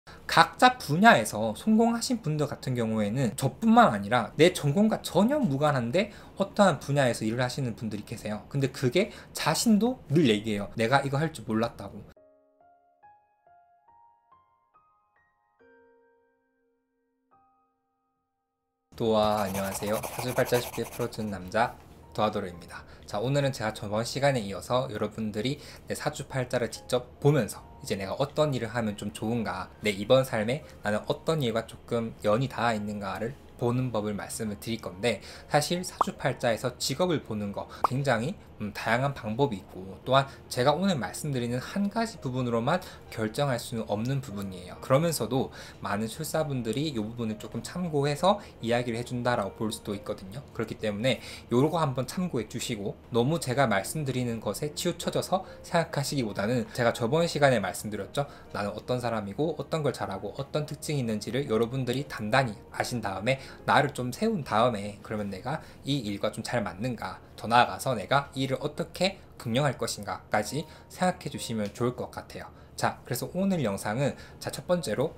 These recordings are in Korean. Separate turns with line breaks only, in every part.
각자 분야에서 성공하신 분들 같은 경우에는 저뿐만 아니라 내 전공과 전혀 무관한데 어떠한 분야에서 일을 하시는 분들이 계세요. 근데 그게 자신도 늘 얘기해요. 내가 이거 할 줄 몰랐다고. 또한 안녕하세요. 사주팔자 쉽게 풀어주는 남자 도하도로입니다. 자, 오늘은 제가 저번 시간에 이어서 여러분들이 내 사주팔자를 직접 보면서 이제 내가 어떤 일을 하면 좀 좋은가, 내 이번 삶에 나는 어떤 일과 조금 연이 닿아 있는가를 보는 법을 말씀을 드릴 건데, 사실 사주팔자에서 직업을 보는 거 굉장히 다양한 방법이 있고, 또한 제가 오늘 말씀드리는 한 가지 부분으로만 결정할 수는 없는 부분이에요. 그러면서도 많은 출사분들이 이 부분을 조금 참고해서 이야기를 해준다라고 볼 수도 있거든요. 그렇기 때문에 요거 한번 참고해 주시고, 너무 제가 말씀드리는 것에 치우쳐져서 생각하시기보다는, 제가 저번 시간에 말씀드렸죠. 나는 어떤 사람이고 어떤 걸 잘하고 어떤 특징이 있는지를 여러분들이 단단히 아신 다음에 나를 좀 세운 다음에, 그러면 내가 이 일과 좀 잘 맞는가, 더 나아가서 내가 이 일을 어떻게 긍정할 것인가 까지 생각해 주시면 좋을 것 같아요. 자, 그래서 오늘 영상은 첫 번째로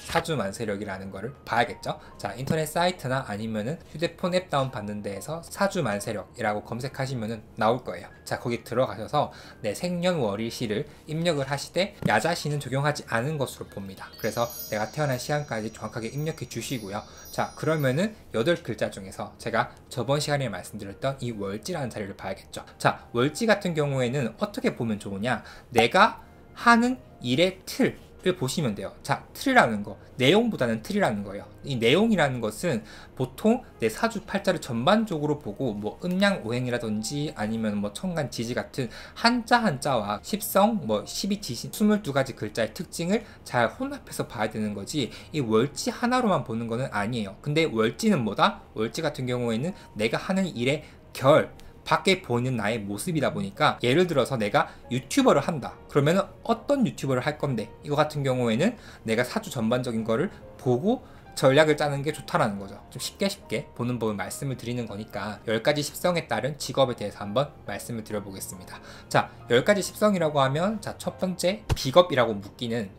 사주만세력이라는 거를 봐야겠죠. 자, 인터넷 사이트나 아니면은 휴대폰 앱 다운 받는 데에서 사주만세력이라고 검색하시면은 나올 거예요. 자, 거기 들어가셔서 내 생년월일시를 입력을 하시되 야자시는 적용하지 않은 것으로 봅니다. 그래서 내가 태어난 시간까지 정확하게 입력해 주시고요. 자, 그러면은 8글자 중에서 제가 저번 시간에 말씀드렸던 이 월지라는 자리를 봐야겠죠. 자, 월지 같은 경우에는 어떻게 보면 좋으냐, 내가 하는 일의 틀을 보시면 돼요. 자, 틀이라는 거, 내용보다는 틀이라는 거예요. 이 내용이라는 것은 보통 내 사주팔자를 전반적으로 보고, 뭐 음양오행이라든지 아니면 뭐 천간지지 같은 한자 한자와 십성, 뭐 12지신 22가지 글자의 특징을 잘 혼합해서 봐야 되는 거지, 이 월지 하나로만 보는 거는 아니에요. 근데 월지는 뭐다? 월지 같은 경우에는 내가 하는 일의 결, 밖에 보이는 나의 모습이다 보니까, 예를 들어서 내가 유튜버를 한다. 그러면 어떤 유튜버를 할 건데, 이거 같은 경우에는 내가 사주 전반적인 거를 보고 전략을 짜는 게 좋다라는 거죠. 좀 쉽게 보는 법을 말씀을 드리는 거니까 10가지 십성에 따른 직업에 대해서 한번 말씀을 드려보겠습니다. 자, 10가지 십성이라고 하면, 자, 첫 번째 비겁이라고 묶이는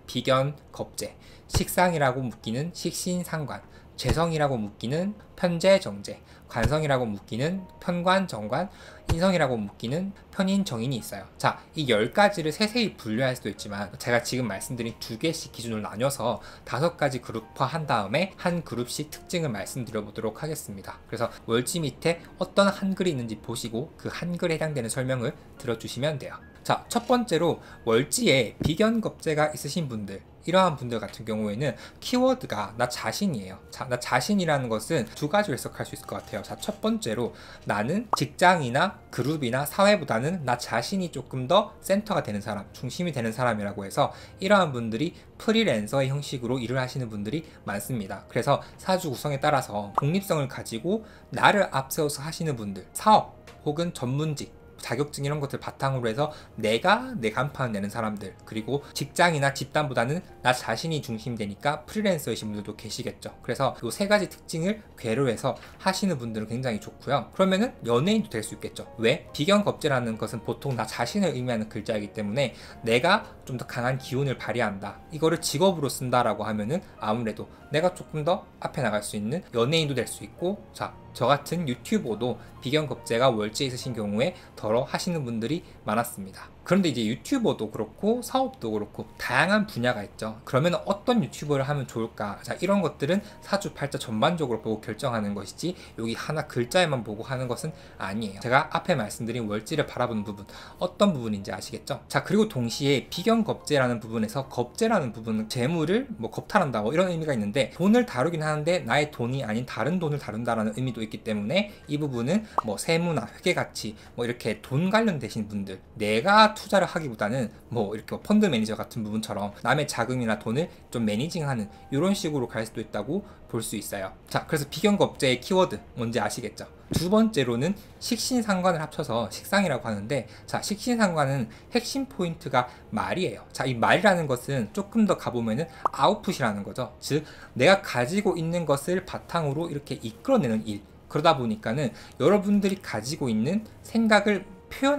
비견겁재, 식상이라고 묶이는 식신상관, 재성이라고 묶이는 편재정재, 관성이라고 묶이는 편관정관, 인성이라고 묶이는 편인정인이 있어요. 자, 이 10가지를 세세히 분류할 수도 있지만, 제가 지금 말씀드린 2개씩 기준으로 나눠서 5가지 그룹화한 다음에 한 그룹씩 특징을 말씀드려 보도록 하겠습니다. 그래서 월지 밑에 어떤 한글이 있는지 보시고 그 한글에 해당되는 설명을 들어주시면 돼요. 자, 첫 번째로 월지에 비견겁재가 있으신 분들, 이러한 분들 같은 경우에는 키워드가 나 자신이에요. 자, 나 자신이라는 것은 2가지로 해석할 수 있을 것 같아요. 자, 첫 번째로 나는 직장이나 그룹이나 사회보다는 나 자신이 조금 더 센터가 되는 사람, 중심이 되는 사람이라고 해서, 이러한 분들이 프리랜서의 형식으로 일을 하시는 분들이 많습니다. 그래서 사주 구성에 따라서 독립성을 가지고 나를 앞세워서 하시는 분들, 사업 혹은 전문직, 자격증 이런 것들 바탕으로 해서 내가 내 간판을 내는 사람들, 그리고 직장이나 집단보다는 나 자신이 중심되니까 프리랜서이신 분들도 계시겠죠. 그래서 이 3가지 특징을 괴로해서 하시는 분들은 굉장히 좋고요. 그러면은 연예인도 될 수 있겠죠. 왜? 비견겁재라는 것은 보통 나 자신을 의미하는 글자이기 때문에 내가 좀 더 강한 기운을 발휘한다, 이거를 직업으로 쓴다라고 하면은 아무래도 내가 조금 더 앞에 나갈 수 있는 연예인도 될 수 있고, 자, 저 같은 유튜버도 비견겁재가 월지에 있으신 경우에 덜어 하시는 분들이 많았습니다. 그런데 이제 유튜버도 그렇고 사업도 그렇고 다양한 분야가 있죠. 그러면 어떤 유튜버를 하면 좋을까? 자, 이런 것들은 사주팔자 전반적으로 보고 결정하는 것이지, 여기 하나 글자에만 보고 하는 것은 아니에요. 제가 앞에 말씀드린 월지를 바라보는 부분, 어떤 부분인지 아시겠죠? 자, 그리고 동시에 비견겁재라는 부분에서, 겁재라는 부분은 재물을 뭐 겁탈한다, 뭐 이런 의미가 있는데, 돈을 다루긴 하는데 나의 돈이 아닌 다른 돈을 다룬다라는 의미도 있기 때문에, 이 부분은 뭐 세무나 회계같이 뭐 이렇게 돈 관련되신 분들, 내가 투자를 하기보다는 뭐 이렇게 펀드 매니저 같은 부분처럼 남의 자금이나 돈을 좀 매니징하는 이런 식으로 갈 수도 있다고 볼 수 있어요. 자, 그래서 비견겁재의 키워드 뭔지 아시겠죠? 2번째로는 식신상관을 합쳐서 식상이라고 하는데, 자, 식신상관은 핵심 포인트가 말이에요. 자, 이 말이라는 것은 조금 더 가보면은 아웃풋이라는 거죠. 즉, 내가 가지고 있는 것을 바탕으로 이렇게 이끌어내는 일, 그러다 보니까는 여러분들이 가지고 있는 생각을 표현하는 것,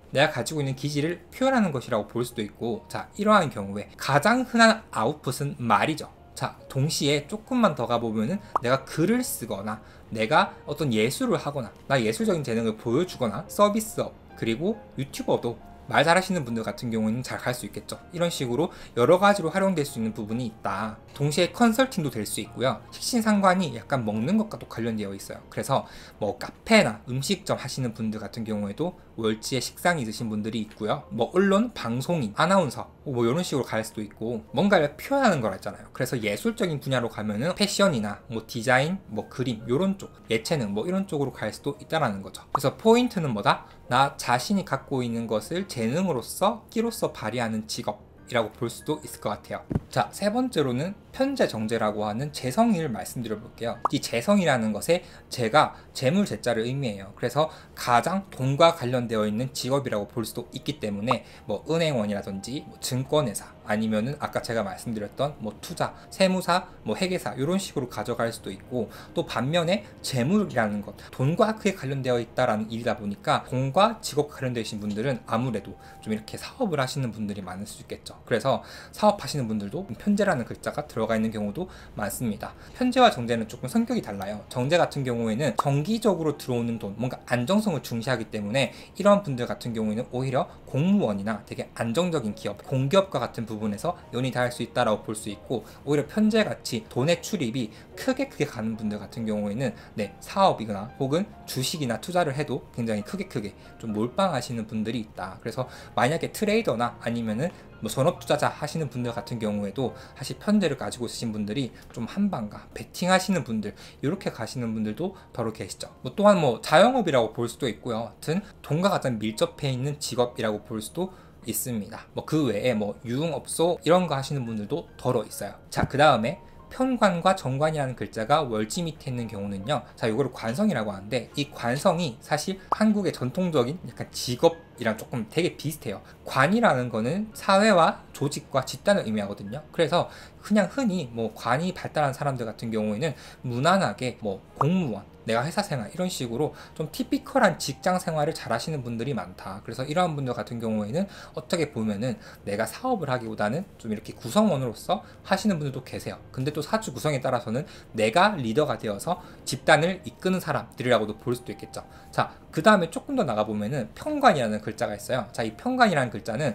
내가 가지고 있는 기질을 표현하는 것이라고 볼 수도 있고, 자, 이러한 경우에 가장 흔한 아웃풋은 말이죠. 자, 동시에 조금만 더 가보면은 내가 글을 쓰거나 내가 어떤 예술을 하거나 나 예술적인 재능을 보여주거나 서비스업, 그리고 유튜버도 말 잘하시는 분들 같은 경우에는 잘 갈 수 있겠죠. 이런 식으로 여러 가지로 활용될 수 있는 부분이 있다. 동시에 컨설팅도 될 수 있고요. 식신상관이 약간 먹는 것과도 관련되어 있어요. 그래서 뭐 카페나 음식점 하시는 분들 같은 경우에도 월지에 식상이 있으신 분들이 있고요. 뭐 언론, 방송인, 아나운서 뭐 이런 식으로 갈 수도 있고, 뭔가를 표현하는 걸 했잖아요. 그래서 예술적인 분야로 가면은 패션이나 뭐 디자인, 뭐 그림 이런 쪽, 예체능 뭐 이런 쪽으로 갈 수도 있다라는 거죠. 그래서 포인트는 뭐다? 나 자신이 갖고 있는 것을 재능으로서 끼로서 발휘하는 직업이라고 볼 수도 있을 것 같아요. 자, 세 번째로는 편재정제라고 하는 재성이를 말씀드려 볼게요. 이 재성이라는 것에 재가 재물 재자를 의미해요. 그래서 가장 돈과 관련되어 있는 직업이라고 볼 수도 있기 때문에 뭐 은행원이라든지 뭐 증권회사, 아니면은 아까 제가 말씀드렸던 뭐 투자, 세무사, 뭐 회계사 이런 식으로 가져갈 수도 있고, 또 반면에 재물이라는 것, 돈과 크게 관련되어 있다라는 일이다 보니까 돈과 직업과 관련되신 분들은 아무래도 좀 이렇게 사업을 하시는 분들이 많을 수 있겠죠. 그래서 사업하시는 분들도 편재라는 글자가 들어가 있는 경우도 많습니다. 편재와 정제는 조금 성격이 달라요. 정제 같은 경우에는 정기적으로 들어오는 돈, 뭔가 안정성을 중시하기 때문에 이런 분들 같은 경우에는 오히려 공무원이나 되게 안정적인 기업, 공기업과 같은 부분에서 연이 닿을 수 있다라고 볼 수 있고, 오히려 편재같이 돈의 출입이 크게 가는 분들 같은 경우에는 사업이거나 혹은 주식이나 투자를 해도 굉장히 크게 좀 몰빵하시는 분들이 있다. 그래서 만약에 트레이더나 아니면은 뭐 전업투자자 하시는 분들 같은 경우에도 사실 편재를 가지고 있으신 분들이 좀 한방가 베팅 하시는 분들, 이렇게 가시는 분들도 더러 계시죠. 뭐 또한 뭐 자영업이라고 볼 수도 있고요. 하여튼 돈과 가장 밀접해 있는 직업이라고 볼 수도 있습니다. 뭐 그 외에 뭐 유흥업소 이런 거 하시는 분들도 더러 있어요. 자, 그 다음에 편관과 정관이라는 글자가 월지 밑에 있는 경우는요, 자, 이거를 관성이라고 하는데, 이 관성이 사실 한국의 전통적인 약간 직업이랑 조금 되게 비슷해요. 관이라는 거는 사회와 조직과 집단을 의미하거든요. 그래서 그냥 흔히 뭐 관이 발달한 사람들 같은 경우에는 무난하게 뭐 공무원, 내가 회사 생활 이런 식으로 좀 티피컬한 직장 생활을 잘 하시는 분들이 많다. 그래서 이러한 분들 같은 경우에는 어떻게 보면은 내가 사업을 하기보다는 좀 이렇게 구성원으로서 하시는 분들도 계세요. 근데 또 사주 구성에 따라서는 내가 리더가 되어서 집단을 이끄는 사람들이라고도 볼 수도 있겠죠. 자, 그 다음에 조금 더 나가보면은 편관이라는 글자가 있어요. 자, 이 편관이라는 글자는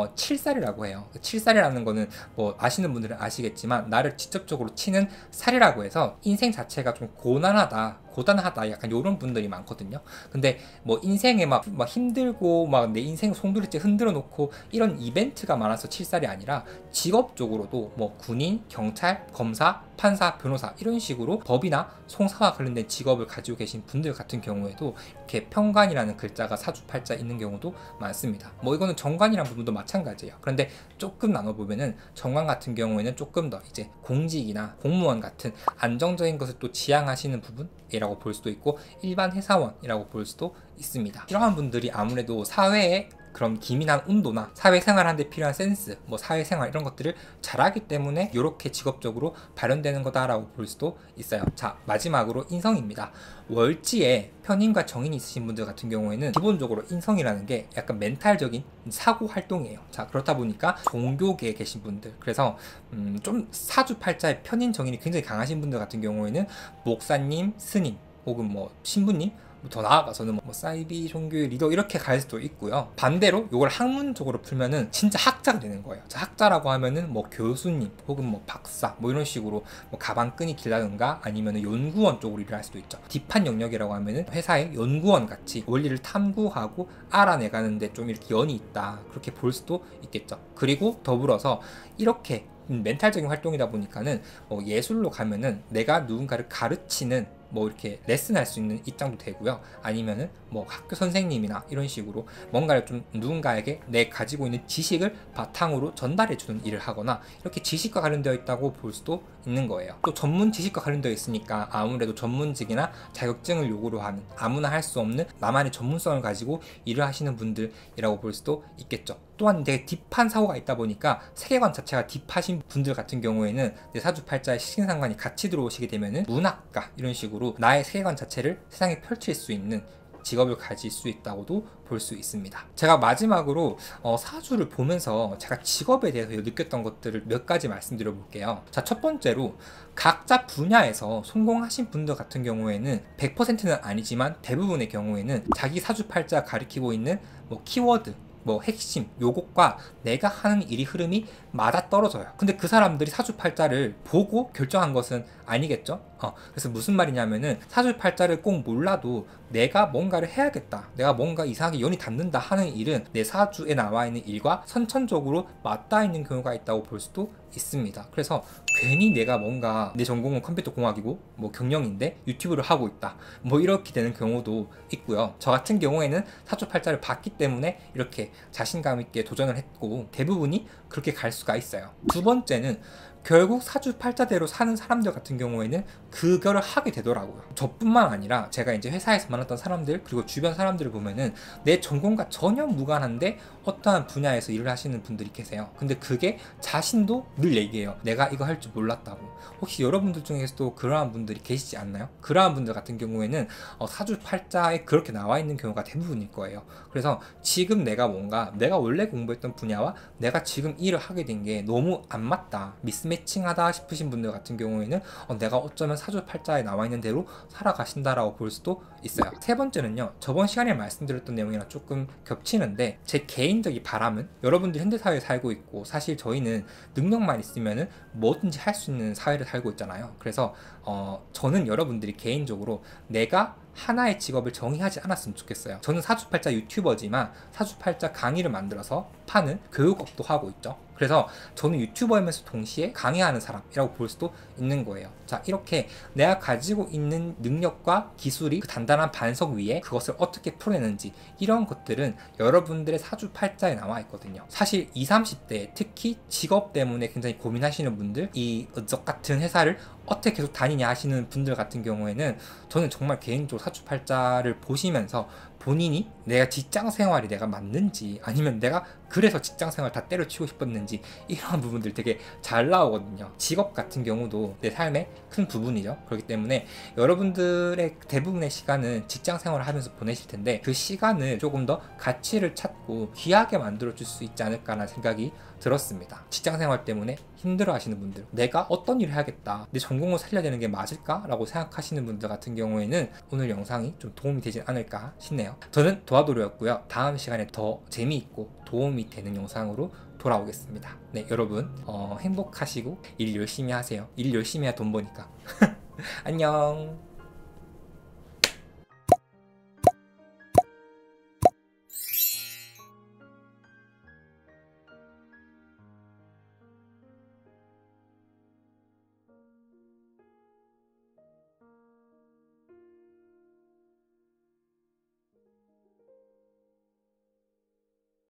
칠살이라고 해요. 칠살이라는 거는 뭐 아시는 분들은 아시겠지만 나를 직접적으로 치는 살이라고 해서 인생 자체가 좀 고단하다 약간 이런 분들이 많거든요. 근데 뭐 인생에 막 힘들고 막 내 인생 송두리째 흔들어 놓고 이런 이벤트가 많아서 칠살이 아니라 직업적으로도 뭐 군인, 경찰, 검사, 판사, 변호사 이런 식으로 법이나 송사와 관련된 직업을 가지고 계신 분들 같은 경우에도 이렇게 편관이라는 글자가 사주팔자 있는 경우도 많습니다. 뭐 이거는 정관이란 부분도 마찬가지예요. 그런데 조금 나눠보면은 정관 같은 경우에는 조금 더 이제 공직이나 공무원 같은 안정적인 것을 또 지향하시는 부분이라고 볼 수도 있고, 일반 회사원이라고 볼 수도 있습니다. 이러한 분들이 아무래도 사회에 그런 기민한 온도나 사회생활하는데 필요한 센스, 뭐 사회생활 이런 것들을 잘하기 때문에 이렇게 직업적으로 발현되는 거다라고 볼 수도 있어요. 자, 마지막으로 인성입니다. 월지에 편인과 정인이 있으신 분들 같은 경우에는 기본적으로 인성이라는 게 약간 멘탈적인 사고 활동이에요. 자, 그렇다 보니까 종교계에 계신 분들, 그래서 좀 사주팔자의 편인 정인이 굉장히 강하신 분들 같은 경우에는 목사님, 스님 혹은 뭐 신부님, 더 나아가서는 뭐 사이비 종교의 리더 이렇게 갈 수도 있고요. 반대로 이걸 학문적으로 풀면은 진짜 학자가 되는 거예요. 자, 학자라고 하면은 뭐 교수님 혹은 뭐 박사 뭐 이런 식으로 뭐 가방끈이 길다든가 아니면은 연구원 쪽으로 일을 할 수도 있죠. 딥한 영역이라고 하면은 회사의 연구원 같이 원리를 탐구하고 알아내가는데 좀 이렇게 연이 있다, 그렇게 볼 수도 있겠죠. 그리고 더불어서 이렇게 멘탈적인 활동이다 보니까는 뭐 예술로 가면은 내가 누군가를 가르치는 뭐 이렇게 레슨 할 수 있는 입장도 되고요. 아니면은 뭐 학교 선생님이나 이런 식으로 뭔가를 좀 누군가에게 내 가지고 있는 지식을 바탕으로 전달해 주는 일을 하거나 이렇게 지식과 관련되어 있다고 볼 수도 있는 거예요. 또 전문 지식과 관련되어 있으니까 아무래도 전문직이나 자격증을 요구로 하는, 아무나 할 수 없는 나만의 전문성을 가지고 일을 하시는 분들이라고 볼 수도 있겠죠. 또한 되게 딥한 사고가 있다 보니까 세계관 자체가 딥하신 분들 같은 경우에는 내 사주팔자에 식신상관이 같이 들어오시게 되면은 문학가 이런 식으로 나의 세계관 자체를 세상에 펼칠 수 있는 직업을 가질 수 있다고도 볼 수 있습니다. 제가 마지막으로 사주를 보면서 제가 직업에 대해서 느꼈던 것들을 몇 가지 말씀드려 볼게요. 자, 첫 번째로 각자 분야에서 성공하신 분들 같은 경우에는 100%는 아니지만 대부분의 경우에는 자기 사주팔자 가리키고 있는 뭐 키워드, 뭐 핵심 요것과 내가 하는 일이 흐름이 맞아 떨어져요. 근데 그 사람들이 사주팔자를 보고 결정한 것은 아니겠죠? 그래서 무슨 말이냐면은 사주팔자를 꼭 몰라도 내가 뭔가를 해야겠다, 내가 뭔가 이상하게 연이 닿는다 하는 일은 내 사주에 나와 있는 일과 선천적으로 맞닿아 있는 경우가 있다고 볼 수도 있습니다. 그래서 괜히 내가 뭔가 내 전공은 컴퓨터 공학이고 뭐 경영인데 유튜브를 하고 있다, 뭐 이렇게 되는 경우도 있고요. 저 같은 경우에는 사주팔자를 봤기 때문에 이렇게 자신감 있게 도전을 했고 대부분이 그렇게 갈 수가 있어요. 두 번째는 결국 사주팔자대로 사는 사람들 같은 경우에는 그거를 하게 되더라고요. 저뿐만 아니라 제가 이제 회사에서 만났던 사람들 그리고 주변 사람들을 보면은 내 전공과 전혀 무관한데 어떠한 분야에서 일을 하시는 분들이 계세요. 근데 그게 자신도 늘 얘기해요. 내가 이거 할 줄 몰랐다고. 혹시 여러분들 중에서도 그러한 분들이 계시지 않나요? 그러한 분들 같은 경우에는 사주팔자에 그렇게 나와 있는 경우가 대부분일 거예요. 그래서 지금 내가 원래 공부했던 분야와 내가 지금 일을 하게 된 게 너무 안 맞다, 미스매칭하다 싶으신 분들 같은 경우에는 내가 어쩌면 사주팔자에 나와 있는 대로 살아가신다라고 볼 수도 있어요. 세 번째는요, 저번 시간에 말씀드렸던 내용이랑 조금 겹치는데 제 개인적인 바람은 여러분들 현대사회에 살고 있고 사실 저희는 능력만 있으면은 뭐든지 할 수 있는 사회를 살고 있잖아요. 그래서 저는 여러분들이 개인적으로 내가 하나의 직업을 정의하지 않았으면 좋겠어요. 저는 사주팔자 유튜버지만 사주팔자 강의를 만들어서 파는 교육업도 하고 있죠. 그래서 저는 유튜버이면서 동시에 강의하는 사람이라고 볼 수도 있는 거예요. 자, 이렇게 내가 가지고 있는 능력과 기술이 그 단단한 반석 위에 그것을 어떻게 풀어내는지 이런 것들은 여러분들의 사주팔자에 나와 있거든요. 사실 20, 30대 특히 직업 때문에 굉장히 고민하시는 분들, 이 어적 같은 회사를 어떻게 계속 다니냐 하시는 분들 같은 경우에는 저는 정말 개인적으로 사주팔자를 보시면서 본인이 내가 직장 생활이 내가 맞는지 아니면 내가 그래서 직장 생활 다 때려치우고 싶었는지 이런 부분들 되게 잘 나오거든요. 직업 같은 경우도 내 삶의 큰 부분이죠. 그렇기 때문에 여러분들의 대부분의 시간은 직장 생활을 하면서 보내실 텐데 그 시간을 조금 더 가치를 찾고 귀하게 만들어 줄 수 있지 않을까라는 생각이 들었습니다. 직장 생활 때문에 힘들어 하시는 분들, 내가 어떤 일을 해야겠다, 내 전공을 살려야 되는 게 맞을까? 라고 생각하시는 분들 같은 경우에는 오늘 영상이 좀 도움이 되지 않을까 싶네요. 저는 도와도로였고요. 다음 시간에 더 재미있고 도움이 되는 영상으로 돌아오겠습니다. 네, 여러분 행복하시고 일 열심히 하세요. 일 열심히 해야 돈 버니까. 안녕.